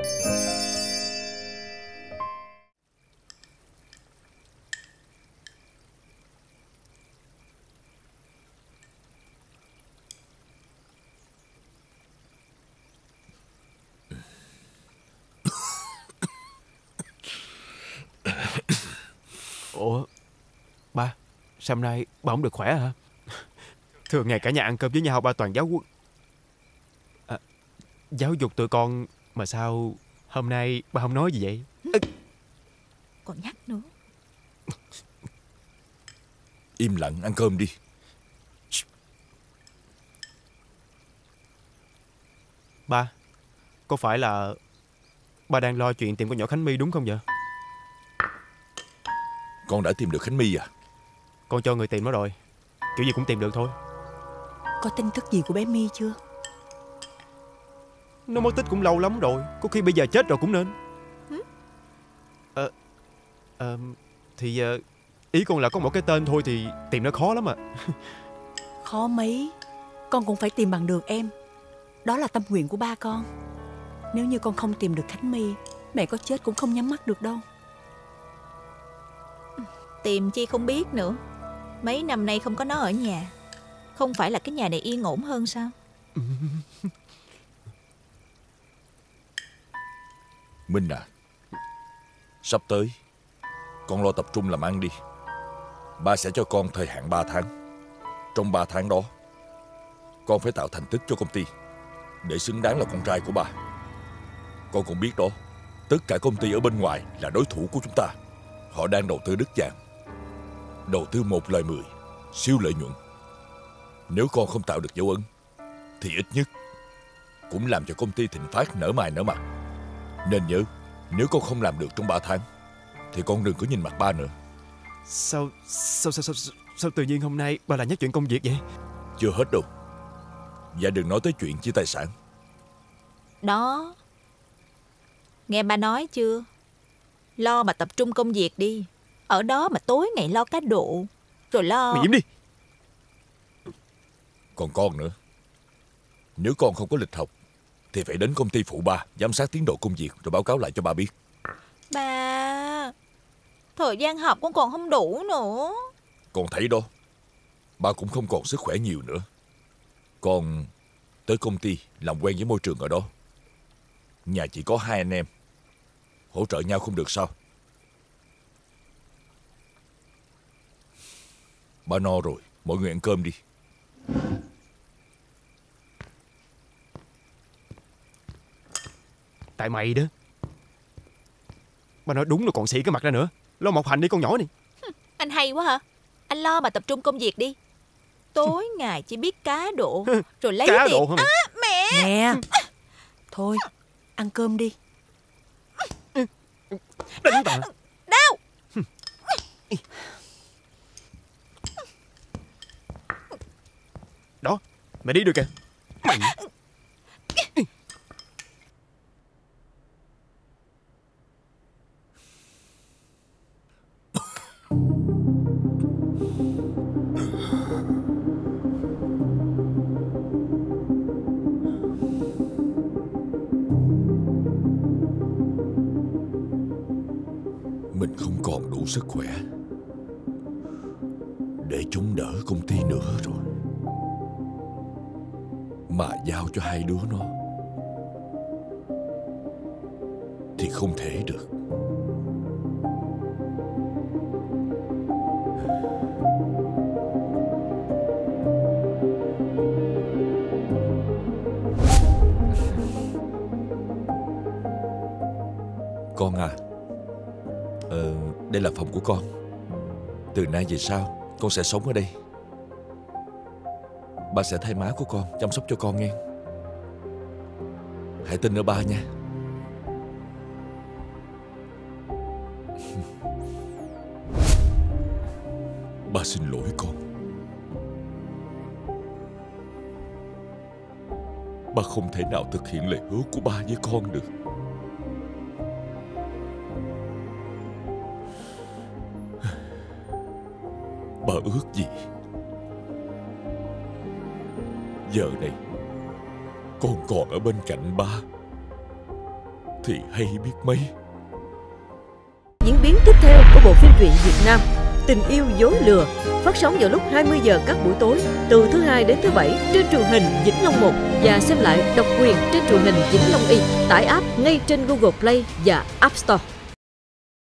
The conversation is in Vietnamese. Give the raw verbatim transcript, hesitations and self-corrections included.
Ủa, ba, sao hôm nay ba không được khỏe hả? Thường ngày cả nhà ăn cơm với nhau ba toàn giáo huấn à, giáo dục tụi con, mà sao hôm nay ba không nói gì vậy? Còn nhắc nữa. Im lặng ăn cơm đi. Ba, có phải là ba đang lo chuyện tìm con nhỏ Khánh My đúng không vậy? Con đã tìm được Khánh My à? Con cho người tìm nó rồi, kiểu gì cũng tìm được thôi. Có tin tức gì của bé My chưa? Nó mất tích cũng lâu lắm rồi, có khi bây giờ chết rồi cũng nên. Ờ, ờ, thì ờ, ý con là có một cái tên thôi thì tìm nó khó lắm à. Khó mấy, con cũng phải tìm bằng được em. Đó là tâm nguyện của ba con. Nếu như con không tìm được Khánh My, mẹ có chết cũng không nhắm mắt được đâu. Tìm chi không biết nữa. Mấy năm nay không có nó ở nhà, không phải là cái nhà này yên ổn hơn sao? Minh à, sắp tới con lo tập trung làm ăn đi. Ba sẽ cho con thời hạn ba tháng. Trong ba tháng đó, con phải tạo thành tích cho công ty để xứng đáng là con trai của ba. Con cũng biết đó, tất cả công ty ở bên ngoài là đối thủ của chúng ta. Họ đang đầu tư đứt vàng, đầu tư một lời mười, siêu lợi nhuận. Nếu con không tạo được dấu ấn thì ít nhất cũng làm cho công ty Thịnh Phát nở mày nở mặt. Nên nhớ, nếu con không làm được trong ba tháng thì con đừng có nhìn mặt ba nữa. Sao Sao sao sao, sao, sao tự nhiên hôm nay ba lại nhắc chuyện công việc vậy? Chưa hết đâu. Và đừng nói tới chuyện chia tài sản. Đó, nghe ba nói chưa? Lo mà tập trung công việc đi. Ở đó mà tối ngày lo cá độ, rồi lo... Mày im đi. Còn con nữa, nếu con không có lịch học thì phải đến công ty phụ ba, giám sát tiến độ công việc rồi báo cáo lại cho ba biết. Ba, thời gian học con còn không đủ nữa. Con thấy đó, ba cũng không còn sức khỏe nhiều nữa. Con tới công ty làm quen với môi trường ở đó. Nhà chỉ có hai anh em, hỗ trợ nhau không được sao? Ba no rồi, mọi người ăn cơm đi. Tại mày đó. Ba nói đúng rồi còn xị cái mặt ra nữa. Lo mọc hành đi con nhỏ này. Anh hay quá hả? Anh lo mà tập trung công việc đi. Tối ngày chỉ biết cá độ, rồi lấy cá tiền. độ hả mày? À, mẹ. Nè, thôi, ăn cơm đi. Đánh bà. Đau. Đó, mày đi được kìa. Mày... Mình không còn đủ sức khỏe để chống đỡ công ty nữa rồi. Mà giao cho hai đứa nó thì không thể được. Con à, ờ, đây là phòng của con. Từ nay về sau con sẽ sống ở đây. Ba sẽ thay má của con chăm sóc cho con nghe. Hãy tin ở ba nha. Ba xin lỗi con. Ba không thể nào thực hiện lời hứa của ba với con được. Ba ước gì giờ này con còn ở bên cạnh ba, thì hay biết mấy. Diễn biến tiếp theo của bộ phim truyện Việt Nam Tình yêu dối lừa phát sóng vào lúc hai mươi giờ các buổi tối từ thứ hai đến thứ bảy trên truyền hình Vĩnh Long một và xem lại độc quyền trên truyền hình Vĩnh Long Y. Tải app ngay trên Google Play và App Store.